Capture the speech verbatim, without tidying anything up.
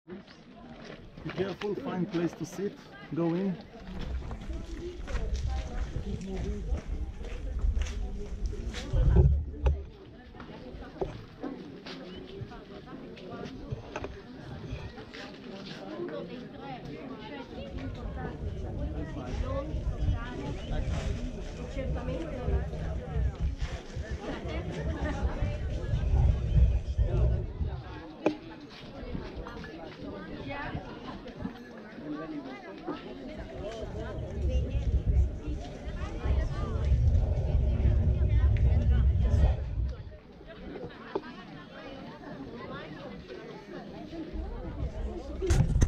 Be careful, find place to sit, go in. Keep moving. Uno dei tre concetti più importanti da cui non toccare certamente